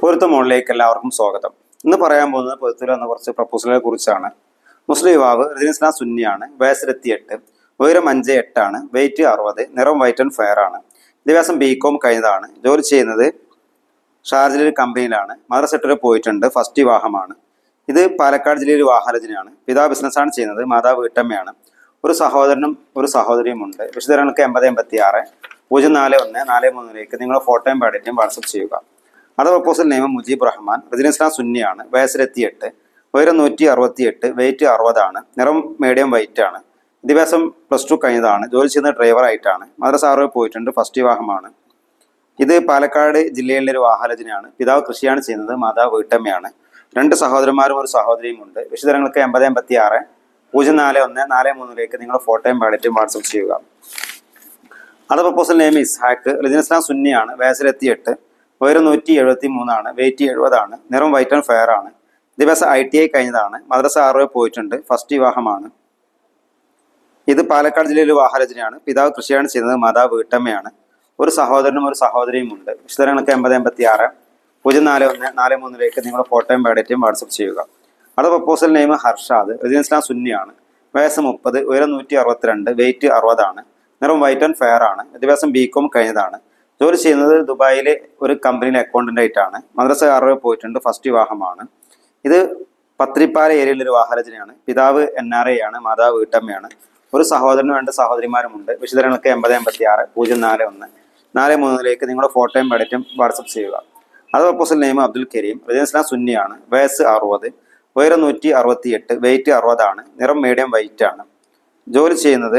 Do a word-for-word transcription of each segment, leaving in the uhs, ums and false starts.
പൊരുത്ത മോളിലേക്ക് എല്ലാവർക്കും സ്വാഗതം. ഇന്ന് പറയാൻ പോകുന്നത് പൊരുത്തൂർ എന്ന കുറച്ച് പ്രപ്പോസലുകളെ കുറിച്ചാണ്. മുസ്ലിം യുവാവ് റെസിഡൻസ് സുന്നിയാണ്, വയസ്സ് ഇരുപത്തിയെട്ട്, ഉയരം അഞ്ച് എട്ടാണ്, വെയിറ്റ് അറുപത്, നിറം വൈറ്റ് ആൻഡ് ഫെയർ ആണ്, വിദ്യാഭ്യാസം ബി കോം കഴിഞ്ഞതാണ്, ജോലി ചെയ്യുന്നത് ഷാർജയിലെ ഒരു കമ്പനിയിലാണ്, മദ്രസ സെക്ടറിൽ പോയിട്ടുണ്ട്, ഫസ്റ്റ് വിവാഹമാണ്. ഇത് പാലക്കാട് ജില്ലയിൽ വിവാഹാലോചനയാണ്. പിതാവ് ബിസിനസ്സാണ് ചെയ്യുന്നത്, മാതാവ് വീട്ടമ്മയാണ്. ഒരു സഹോദരനും ഒരു സഹോദരിയുമുണ്ട്. വിശദങ്ങൾക്ക് എൺപത് എൺപത്തി ആറ് പൂജ്യം നാല് ഒന്ന് നാല് മൂന്നിലേക്ക് നിങ്ങളുടെ ഫോട്ടോയും പാടിറ്റും വാട്സപ്പ് ചെയ്യുക. അത് proposal name Mujeeb Rahman, residence സുന്നിയാണ്, വയസ്സിലെത്തിയെട്ട്, ഉയരം നൂറ്റി അറുപത്തി എട്ട്, വെയിറ്റ് അറുപതാണ്, നിറം മീഡിയം വൈറ്റ് ആണ്, വിദ്യാഭ്യാസം പ്ലസ് ടു കഴിഞ്ഞതാണ്, ജോലി ചെയ്യുന്ന ഡ്രൈവറായിട്ടാണ്, മദ്രസ ആറ് പോയിട്ടുണ്ട്, ഫസ്റ്റ് വിവാഹമാണ്. ഇത് പാലക്കാട് ജില്ലയിലെ ഒരു വിവാഹാലോചനയാണ്. പിതാവ് കൃഷിയാണ് ചെയ്യുന്നത്, മാതാവ് വീട്ടമ്മയാണ്. രണ്ട് സഹോദരന്മാരും ഒരു സഹോദരിയും ഉണ്ട്. വിശദങ്ങൾക്ക് എൺപത് എൺപത്തി ആറ് പൂജ്യം നാല് ഒന്ന് നാല് മൂന്നിലേക്ക് നിങ്ങളുടെ ഫോട്ടോയും പാടിറ്റും വാട്സപ്പ് ചെയ്യുക. അത് പ്രപ്പോസൽ നെയിം ഇസ്ഹാക്ക്, റെസിഡൻസ് സുന്നിയാണ്, വയസ്സിലെത്തിയെട്ട്, ഉയരം നൂറ്റി എഴുപത്തി മൂന്നാണ്, വെയിറ്റ് എഴുപതാണ്, നിറം വൈറ്റ് ആൻഡ് ഫെയർ ആണ്, വിദ്യാഭ്യാസം ഐ ടി ഐ കഴിഞ്ഞതാണ്, മദ്രസ ആറ് പോയിട്ടുണ്ട്, ഫസ്റ്റ് വിവാഹമാണ്. ഇത് പാലക്കാട് ജില്ലയിലെ വിവാഹാലോചനയാണ്. പിതാവ് കൃഷിയാണ് ചെയ്യുന്നത്, മാതാവ് വീട്ടമ്മയാണ്. ഒരു സഹോദരനും ഒരു സഹോദരിയും ഉണ്ട്. വിശദങ്ങൾക്ക് എൺപത് എൺപത്തി ആറ് പൂജ്യം നാല് ഒന്ന് നാല് മൂന്നിലേക്ക് നിങ്ങളുടെ ഫോട്ടോയും പാടിറ്റും വാട്സപ്പ് ചെയ്യുക. അത് പ്രപ്പോസൽ നെയിം ഹർഷാദ്, റെസിഡൻസ് സുന്നിയാണ്, വയസ്സ് മുപ്പത്, ഉയരം നൂറ്റി അറുപത്തിരണ്ട്, വെയിറ്റ് അറുപതാണ്, നിറം വൈറ്റ് ആൻഡ് ഫെയർ ആണ്, വിദ്യാഭ്യാസം ബി കോം കഴിഞ്ഞതാണ്, ജോലി ചെയ്യുന്നത് ദുബായിലെ ഒരു കമ്പനിയിലെ അക്കൗണ്ടന്റ് ആയിട്ടാണ്, മദ്രസ ആറ് പോയിട്ടുണ്ട്, ഫസ്റ്റ് വിവാഹമാണ്. ഇത് പത്രിപ്പാല ഏരിയയിലെ ഒരു വിവാഹാലോചനയാണ്. പിതാവ് എൻ ആർ ഐ ആണ്, മാതാവ് വീട്ടമ്മയാണ്. ഒരു സഹോദരനും രണ്ട് സഹോദരിമാരുമുണ്ട്. വിശദങ്ങൾക്ക് എൺപത് എൺപത്തി ആറ് പൂജ്യം നാല് ഒന്ന് നാല് മൂന്നിലേക്ക് നിങ്ങളുടെ ഫോട്ടോയും പാടിറ്റും വാട്സപ്പ് ചെയ്യുക. അത് proposal name Abdul Kareem, residence സുന്നിയാണ്, വയസ്സ് അറുപത്, ഉയരം നൂറ്റി അറുപത്തി എട്ട്, വെയിറ്റ് അറുപതാണ്, നിറം മീഡിയം വൈറ്റ് ആണ്, ജോലി ചെയ്യുന്നത്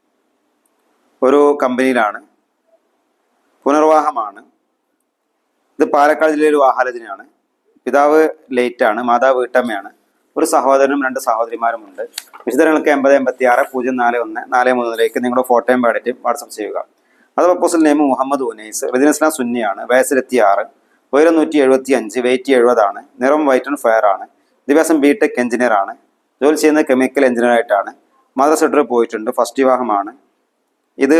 ഒരു കമ്പനിയിലാണ്, പുനർവാഹമാണ്. ഇത് പാലക്കാട് ജില്ലയിലെ ഒരു വിവാഹാലോചനയാണ്. പിതാവ് ലേറ്റ് ആണ്, മാതാവ് വീട്ടമ്മയാണ്. ഒരു സഹോദരനും രണ്ട് സഹോദരിമാരുമുണ്ട്. വിശദങ്ങൾക്ക് എൺപത് എൺപത്തി ആറ് പൂജ്യം നാല് ഒന്ന് നാല് മൂന്നിലേക്ക് നിങ്ങളുടെ ഫോട്ടോയും പാടിറ്റും വാട്സപ്പ് ചെയ്യുക. അത് proposal name Muhammad Unais, residence സുന്നിയാണ്, വയസ്സിലെത്തി ആറ്, ഉയരം നൂറ്റി എഴുപത്തി അഞ്ച്, വെയിറ്റ് എഴുപതാണ്, നിറം വൈറ്റ് ആൻഡ് ഫെയർ ആണ്, വിദ്യാഭ്യാസം ബി ടെക് എഞ്ചിനീയർ ആണ്, ജോലി ചെയ്യുന്നത് കെമിക്കൽ എഞ്ചിനീയർ ആയിട്ടാണ്, മദ്രസ സെക്ടറിൽ പോയിട്ടുണ്ട്, ഫസ്റ്റ് വിവാഹമാണ്. ഇത്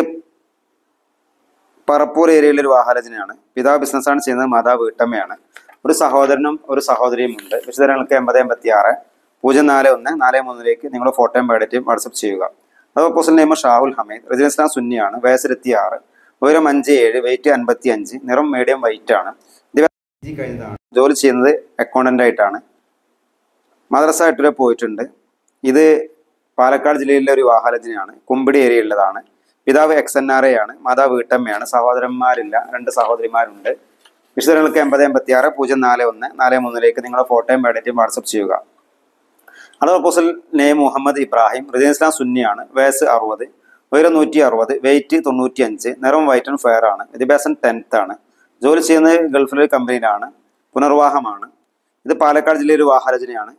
പറപ്പൂർ ഏരിയയിലെ ഒരു വിവാഹാലോചനയാണ്. പിതാവ് ബിസിനസ്സാണ് ചെയ്യുന്നത്, മാതാവ് വീട്ടമ്മയാണ്. ഒരു സഹോദരനും ഒരു സഹോദരിയും ഉണ്ട്. വിശദങ്ങൾക്ക് എൺപത് എൺപത്തി ആറ് പൂജ്യം നാല് ഒന്ന് നാല് മൂന്നിലേക്ക് നിങ്ങളുടെ ഫോട്ടോയും പാടിറ്റും വാട്സപ്പ് ചെയ്യുക. അത് proposal name Shahul Hameed, residence സുന്നിയാണ്, വയസ്സിലെത്തി ആറ്, ഉയരം അഞ്ച് ഏഴ്, വെയിറ്റ് അൻപത്തി അഞ്ച്, നിറം മീഡിയം വൈറ്റ് ആണ്, കഴിഞ്ഞതാണ്, ജോലി ചെയ്യുന്നത് അക്കൗണ്ടന്റ് ആയിട്ടാണ്, മദ്രസ എട്ടിലെ പോയിട്ടുണ്ട്. ഇത് പാലക്കാട് ജില്ലയിലെ ഒരു വിവാഹാലോചനയാണ്. കുമ്പിടി ഏരിയയുള്ളതാണ്. പിതാവ് എക്സ് എൻ ആർ എ ആണ്, മാതാവ് വീട്ടമ്മയാണ്. സഹോദരന്മാരില്ല, രണ്ട് സഹോദരിമാരുണ്ട്. വിശദങ്ങൾക്ക് എൺപത് എൺപത്തി ആറ് പൂജ്യം നാല് ഒന്ന് നാല് മൂന്നിലേക്ക് നിങ്ങളുടെ ഫോട്ടോയും പാടിറ്റും വാട്സപ്പ് ചെയ്യുക. അത് proposal name Muhammad Ibrahim, residence സുന്നിയാണ്, വയസ്സ് അറുപത്, ഉയരം നൂറ്റി അറുപത്, വെയിറ്റ് തൊണ്ണൂറ്റി അഞ്ച്, നിറം വൈറ്റ് ആൻഡ് ഫെയർ ആണ്, വിദ്യാഭ്യാസം ടെൻത്ത് ആണ്, ജോലി ചെയ്യുന്നത് ഗൾഫിലെ കമ്പനിയിലാണ്, പുനർവാഹമാണ്. ഇത് പാലക്കാട് ജില്ലയിലെ ഒരു വിവാഹാലോചനയാണ്.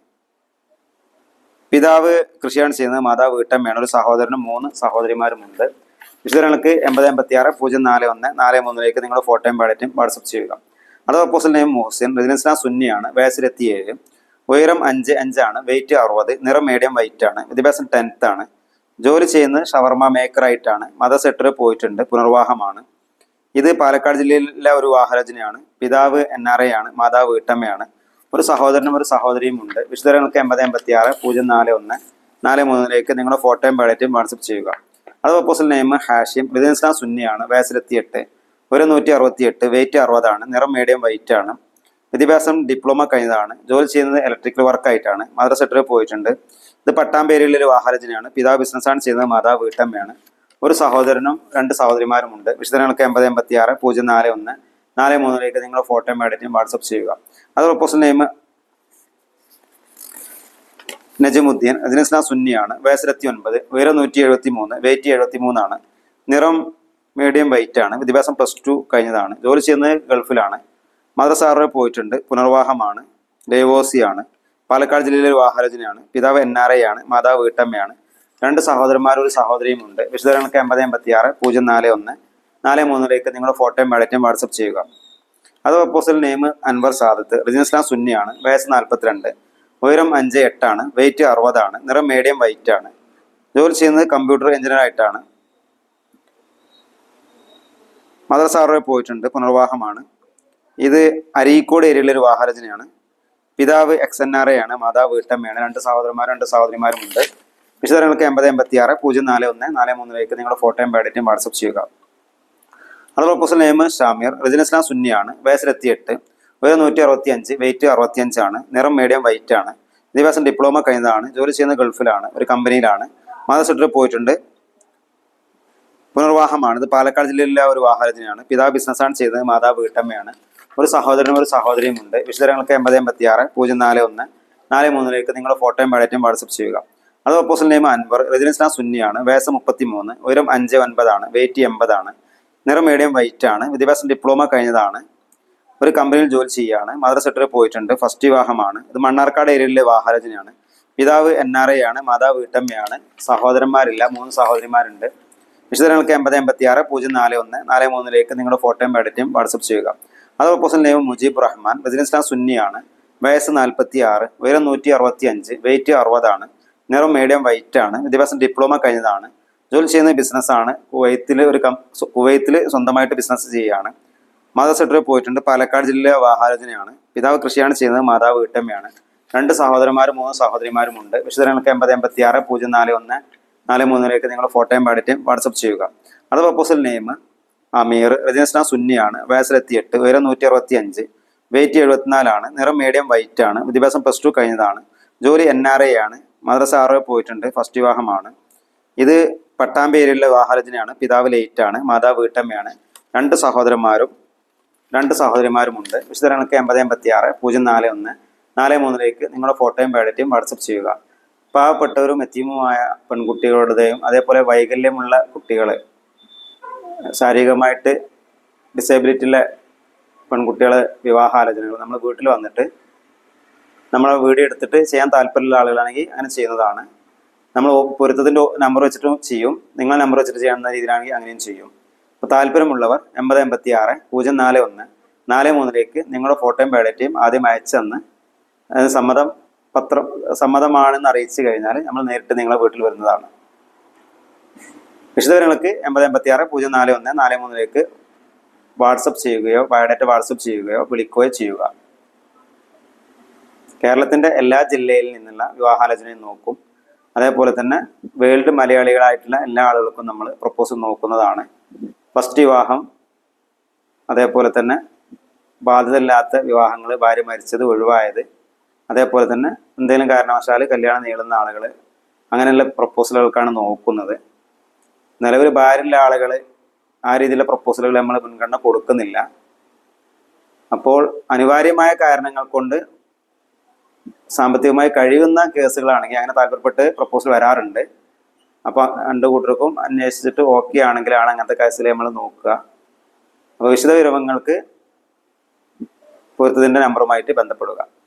പിതാവ് കൃഷിയാണ് ചെയ്യുന്നത്, മാതാവ് വീട്ടമ്മയാണ്. ഒരു സഹോദരനും മൂന്ന് സഹോദരിമാരുമുണ്ട്. വിശദങ്ങൾക്ക് എൺപത് എൺപത്തി ആറ് പൂജ്യം നാല് ഒന്ന് നാല് മൂന്നിലേക്ക് നിങ്ങളുടെ ഫോട്ടോയും പാടിറ്റും വാട്സപ്പ് ചെയ്യുക. അത് പ്രപ്പോസൽ നെയിം മുഹസിൻ, റെസിഡൻസ് സുന്നിയാണ്, വയസ്സിലെത്തി ഏഴ്, ഉയരം അഞ്ച് അഞ്ചാണ്, വെയിറ്റ് അറുപത്, നിറം മീഡിയം വൈറ്റ് ആണ്, വിദ്യാഭ്യാസം ടെൻത്ത് ആണ്, ജോലി ചെയ്യുന്നത് ഷവർമ മേക്കറായിട്ടാണ്, മദ്രസ സെക്ടറിൽ പോയിട്ടുണ്ട്, പുനർവാഹമാണ്. ഇത് പാലക്കാട് ജില്ലയിലെ ഒരു വിവാഹാലോചനയാണ്. പിതാവ് എൻ ആർ ഐ ആണ്, മാതാവ് വീട്ടമ്മയാണ്. ഒരു സഹോദരനും ഒരു സഹോദരിയും ഉണ്ട്. വിശദങ്ങൾക്ക് എൺപത് എൺപത്തി ആറ് പൂജ്യം നാല് ഒന്ന് നാല് മൂന്നിലേക്ക് നിങ്ങളുടെ ഫോട്ടോയും പാടിറ്റും വാട്സപ്പ് ചെയ്യുക. അത് പ്രപ്പോസൽ നെയിം ഹാഷിം, റെസിഡൻസ് സുന്നിയാണ്, വയസ്സിലെത്തിയെട്ട്, ഒരു നൂറ്റി അറുപത്തി എട്ട്, വെയിറ്റ് അറുപതാണ്, നിറം മീഡിയം വൈറ്റ് ആണ്, വിദ്യാഭ്യാസം ഡിപ്ലോമ കഴിഞ്ഞതാണ്, ജോലി ചെയ്യുന്നത് ഇലക്ട്രിക്കൽ വർക്കായിട്ടാണ്, മദ്രസ സെക്ടറിൽ പോയിട്ടുണ്ട്. ഇത് പട്ടാമ്പേരിയിലെ ഒരു വിവാഹാലോചനയാണ്. പിതാവ് ബിസിനസ്സാണ് ചെയ്യുന്നത്, മാതാവ് വീട്ടമ്മയാണ്. ഒരു സഹോദരനും രണ്ട് സഹോദരിമാരുമുണ്ട്. വിശദങ്ങൾക്ക് എൺപത് എൺപത്തി ആറ് പൂജ്യം നാല് ഒന്ന് നാല് മൂന്നിലേക്ക് നിങ്ങളുടെ ഫോട്ടോയും പാടിറ്റും വാട്സപ്പ് ചെയ്യുക. അത് പ്രപ്പോസൽ നെയിം നജമുദ്ദീൻ, റെസിഡൻസ് സുന്നിയാണ്, വയസ്സിലെത്തി ഒൻപത്, ഉയരം നൂറ്റി എഴുപത്തി മൂന്ന്, വെയിറ്റ് എഴുപത്തി മൂന്നാണ്, നിറം മീഡിയം വൈറ്റ് ആണ്, വിദ്യാഭ്യാസം പ്ലസ് ടു കഴിഞ്ഞതാണ്, ജോലി ചെയ്യുന്നത് ഗൾഫിലാണ്, മദ്രസ ആറ് പോയിട്ടുണ്ട്, പുനർവാഹമാണ്, ഡൈവോഴ്സിയാണ്. പാലക്കാട് ജില്ലയിലെ വിവാഹാലോചനയാണ്. പിതാവ് എൻ ആർ ഐ ആണ്, മാതാവ് വീട്ടമ്മയാണ്. രണ്ട് സഹോദരന്മാരും ഒരു സഹോദരിയും ഉണ്ട്. വിശദങ്ങൾക്ക് എൺപത് എൺപത്തി ആറ് പൂജ്യം നാല് ഒന്ന് നാല് മൂന്നിലേക്ക് നിങ്ങളുടെ ഫോട്ടോയും പാടിറ്റും വാട്സപ്പ് ചെയ്യുക. അത് proposal name Anwar Sadath, residence സുന്നിയാണ്, വയസ്സ് നാൽപ്പത്തിരണ്ട്, ഉയരം അഞ്ച് എട്ടാണ്, വെയിറ്റ് അറുപതാണ്, നിറം മീഡിയം വൈറ്റ് ആണ്, ജോലി ചെയ്യുന്നത് കമ്പ്യൂട്ടർ എഞ്ചിനീയർ ആയിട്ടാണ്, മദ്രസ ആറ് പോയിട്ടുണ്ട്, പുനർവാഹമാണ്. ഇത് അരീക്കോട് ഏരിയയിലെ ഒരു വിവാഹരചനയാണ്. പിതാവ് എക്സ് എൻ ആർ എ ആണ്, മാതാവ് വീട്ടമ്മയാണ്. രണ്ട് സഹോദരന്മാരും രണ്ട് സഹോദരിമാരുമുണ്ട്. വിശദങ്ങൾക്ക് എൺപത് എൺപത്തി ആറ് പൂജ്യം നാല് ഒന്ന് നാല് മൂന്നിലേക്ക് നിങ്ങളുടെ ഫോട്ടോയും ബയോഡേറ്റയും വാട്സപ്പ് ചെയ്യുക. അത് proposal name Shameer, residence Islam സുന്നിയാണ്, വയസ്സ് ഇരുപത്തിയെട്ട്, ഉയരം നൂറ്റി അറുപത്തി അഞ്ച്, വെയിറ്റ് അറുപത്തിയഞ്ചാണ്, നിറം മീഡിയം വൈറ്റ് ആണ്, വിദ്യാഭ്യാസം ഡിപ്ലോമ കഴിഞ്ഞതാണ്, ജോലി ചെയ്യുന്നത് ഗൾഫിലാണ്, ഒരു കമ്പനിയിലാണ്, മദർ സെക്ടറിൽ പോയിട്ടുണ്ട്, പുനർവാഹമാണ്. ഇത് പാലക്കാട് ജില്ലയിലെ ഒരു വിവാഹരചനയാണ്. പിതാവ് ബിസിനസ്സാണ് ചെയ്തത്, മാതാവ് വീട്ടമ്മയാണ്, ഒരു സഹോദരനും ഒരു സഹോദരിയും ഉണ്ട്. വിശദങ്ങൾക്ക് എൺപത് എൺപത്തി ആറ് പൂജ്യം നാല് ഒന്ന് നാല് മൂന്നിലേക്ക് നിങ്ങളുടെ ഫോട്ടോയും ബയോഡേറ്റയും വാട്സപ്പ് ചെയ്യുക. അത് proposal name Anwar, residence Islam സുന്നിയാണ്, വയസ്സ് മുപ്പത്തി മൂന്ന്, ഉയരം അഞ്ച് ഒൻപതാണ്, വെയിറ്റ് എൺപതാണ്, നിറം മീഡിയം വൈറ്റ് ആണ്, വിദ്യാഭ്യാസം ഡിപ്ലോമ കഴിഞ്ഞതാണ്, ഒരു കമ്പനിയിൽ ജോലി ചെയ്യുകയാണ്, മദർ സെക്ടറിൽ പോയിട്ടുണ്ട്, ഫസ്റ്റ് വിവാഹമാണ്. ഇത് മണ്ണാർക്കാട് ഏരിയയിലെ വിവാഹരചനയാണ്. പിതാവ് എൻ ആർ എ ആണ്, മാതാവ് വീട്ടമ്മയാണ്, സഹോദരന്മാരില്ല, മൂന്ന് സഹോദരിമാരുണ്ട്. വിശദങ്ങൾക്ക് എൺപത് എൺപത്തി ആറ് പൂജ്യം നാല് ഒന്ന് നാല് മൂന്നിലേക്ക് നിങ്ങളുടെ ഫോട്ടോയും ബയോഡേറ്റയും വാട്സപ്പ് ചെയ്യുക. അത് proposal name Mujeeb Rahman, residence Islam സുന്നിയാണ്, വയസ്സ് നാൽപ്പത്തി ആറ്, ഉയരം നൂറ്റി അറുപത്തി അഞ്ച്, വെയിറ്റ് അറുപതാണ്, നിറം മീഡിയം വൈറ്റ് ആണ്, വിദ്യാഭ്യാസം ഡിപ്ലോമ കഴിഞ്ഞതാണ്, ജോലി ചെയ്യുന്ന ബിസിനസ്സാണ്, കുവൈത്തിൽ ഒരു കം കുവൈത്തിൽ സ്വന്തമായിട്ട് ബിസിനസ് ചെയ്യുകയാണ്, മദർ സെക്ടറിൽ പോയിട്ടുണ്ട്, പാലക്കാട് ജില്ലയിലെ വിവാഹരചനയാണ്. പിതാവ് കൃഷിയാണ് ചെയ്യുന്നത്, മാതാവ് വീട്ടമ്മയാണ്, രണ്ട് സഹോദരന്മാരും മൂന്ന് സഹോദരിമാരുമുണ്ട്. വിശദങ്ങൾക്ക് എൺപത് എൺപത്തി ആറ് പൂജ്യം നാല് ഒന്ന് നാല് മൂന്നിലേക്ക് നിങ്ങളുടെ ഫോട്ടോയും ബയോഡേറ്റയും വാട്സപ്പ് ചെയ്യുക. അത് proposal name Ameer, residence Islam സുന്നിയാണ്, വയസ്സിലെത്തിയെട്ട്, ഉയരം നൂറ്റി അറുപത്തി അഞ്ച്, വെയിറ്റ് എഴുപത്തിനാലാണ്, നിറം മീഡിയം വൈറ്റ് ആണ്, വിദ്യാഭ്യാസം പ്ലസ് ടു കഴിഞ്ഞതാണ്, ജോലി എൻ ആർ എ ആണ്, മദ്രസ ആറ് പോയിട്ടുണ്ട്, ഫസ്റ്റ് വിവാഹമാണ്. ഇത് പട്ടാമ്പി ഏരിയയിലെ വിവാഹരചനയാണ്. പിതാവ് ലേറ്റ് ആണ്, മാതാവ് വീട്ടമ്മയാണ്, രണ്ട് സഹോദരന്മാരും രണ്ട് സഹോദരിമാരുമുണ്ട്. വിശദങ്ങൾക്ക് എൺപത് എൺപത്തി ആറ് പൂജ്യം നാല് ഒന്ന് നാല് മൂന്നിലേക്ക് നിങ്ങളുടെ ഫോട്ടോയും ബയോഡേറ്റയും വാട്സപ്പ് ചെയ്യുക. പാവപ്പെട്ടവരും എത്തീമുമായ പെൺകുട്ടികളുടെയും അതേപോലെ വൈകല്യമുള്ള കുട്ടികൾ, ശാരീരികമായിട്ട് ഡിസേബിലിറ്റിയുള്ള പെൺകുട്ടികളെ വിവാഹാലോചനകൾ നമ്മൾ വീട്ടിൽ വന്നിട്ട് നമ്മളെ വീഡിയോ എടുത്തിട്ട് ചെയ്യാൻ താല്പര്യമുള്ള ആളുകളാണെങ്കിൽ അങ്ങനെ ചെയ്യുന്നതാണ്. നമ്മൾ പൊരുത്തത്തിൻ്റെ നമ്പർ വെച്ചിട്ടും ചെയ്യും, നിങ്ങളെ നമ്പർ വെച്ചിട്ട് ചെയ്യുന്ന രീതിയിലാണെങ്കിൽ അങ്ങനെയും ചെയ്യും. അപ്പോൾ താല്പര്യമുള്ളവർ എൺപത് എൺപത്തി ആറ് പൂജ്യം നാല് ഒന്ന് നാല് മൂന്നിലേക്ക് നിങ്ങളുടെ ഫോട്ടോയും ബയോഡേറ്റയും ആദ്യം അയച്ചെന്ന് സമ്മതം പത്രം സമ്മതമാണെന്ന് അറിയിച്ചു കഴിഞ്ഞാൽ നമ്മൾ നേരിട്ട് നിങ്ങളെ വീട്ടിൽ വരുന്നതാണ്. വിശദവിവരങ്ങൾക്ക് എൺപത് എൺപത്തി ആറ് പൂജ്യം നാല് ഒന്ന് നാല് മൂന്നിലേക്ക് വാട്സപ്പ് ചെയ്യുകയോ ബയോഡേറ്റ വാട്സപ്പ് ചെയ്യുകയോ വിളിക്കുകയോ ചെയ്യുക. കേരളത്തിൻ്റെ എല്ലാ ജില്ലയിൽ നിന്നുള്ള വിവാഹാലോചനയും നോക്കും. അതേപോലെ തന്നെ വേൾഡ് മലയാളികളായിട്ടുള്ള എല്ലാ ആളുകൾക്കും നമ്മൾ പ്രപ്പോസൽ നോക്കുന്നതാണ്. ഫസ്റ്റ് വിവാഹം, അതേപോലെ തന്നെ ബാധ്യതയില്ലാത്ത വിവാഹങ്ങൾ, ഭാര്യ മരിച്ചത്, ഒഴിവായത്, അതേപോലെ തന്നെ എന്തെങ്കിലും കാരണവശാൽ കല്യാണം നീളുന്ന ആളുകൾ, അങ്ങനെയുള്ള പ്രപ്പോസലുകൾക്കാണ് നോക്കുന്നത്. നിലവിൽ ഭാര്യയുള്ള ആളുകൾ ആ രീതിയിലുള്ള പ്രപ്പോസലുകൾ നമ്മൾ മുൻഗണന കൊടുക്കുന്നില്ല. അപ്പോൾ അനിവാര്യമായ കാരണങ്ങൾ കൊണ്ട് സാമ്പത്തികമായി കഴിയുന്ന കേസുകളാണെങ്കിൽ അങ്ങനെ താല്പര്യപ്പെട്ട് പ്രപ്പോസൽ വരാറുണ്ട്. അപ്പോൾ രണ്ട് കൂട്ടർക്കും അന്വേഷിച്ചിട്ട് ഓക്കെ ആണെങ്കിലാണ് അങ്ങനത്തെ കേസിൽ നമ്മൾ നോക്കുക. അപ്പോൾ വിശദ വിവരങ്ങൾക്ക് പൊരുത്തത്തിൻ്റെ നമ്പറുമായിട്ട് ബന്ധപ്പെടുക.